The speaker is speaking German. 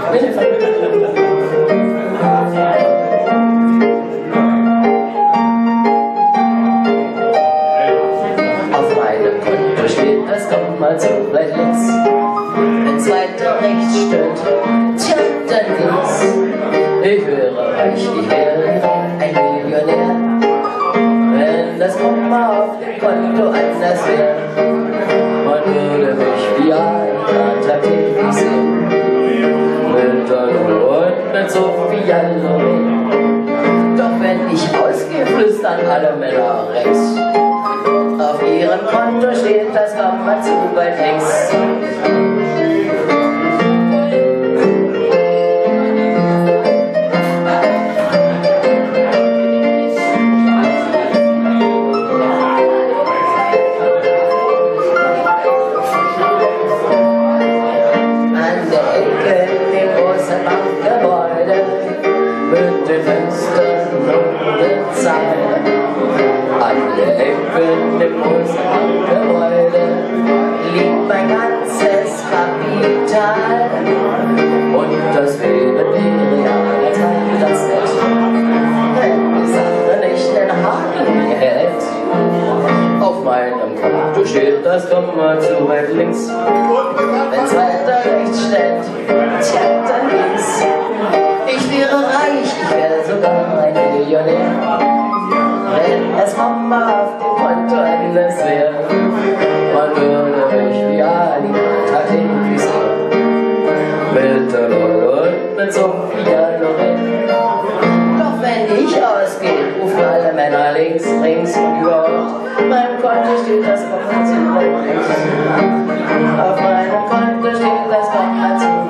Auf meinem Konto steht, das kommt mal zu weit links. Wenn's weiter rechts steht, tja, dann links. Ich wäre reich, ich wäre ein Millionär, wenn das Komma auf dem Konto anders wäre. Man würde mich wie ein Kater täglich sehen, mit Alkohol und mit Sophia Loren. Doch wenn ich ausgehe, flüstern alle Männer rechts. Auf ihrem Konto steht das Komma zu weit links. Mit den Fenstern und den Zahlen, an der Ecke in dem großen Gebäude liegt mein ganzes Kapital. Und das wäre die reale Teil, das nett, wenn die Sache nicht den Haken hält. Auf meinem Konto steht das Komma zu weit links. Wenn's weiter rechts steht, tja, dann links. Ich wäre reich, ich wäre sogar ein Millionär, wenn das Komma auf dem Konto anders wäre. Man würde mich wie ein täglich sehen, mit der Lolle und mit Sophia Loren. Doch wenn ich ausgehe, rufen alle Männer links, links und überhaupt. Meinem Konto steht das Komma zu weit links. Auf meinem Konto steht das Komma zu weit links.